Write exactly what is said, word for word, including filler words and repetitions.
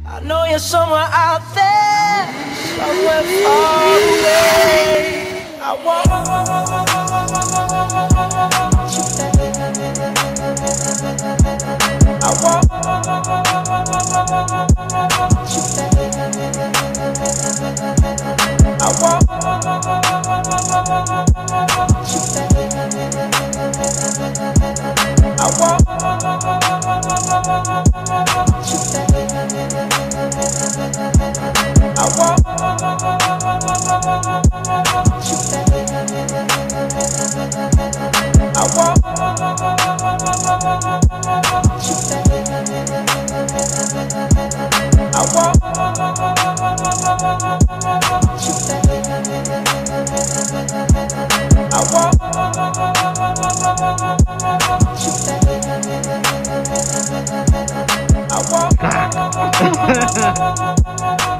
I know you're somewhere out there, somewhere far away. I want you back. I want you back. I want you back. I want I want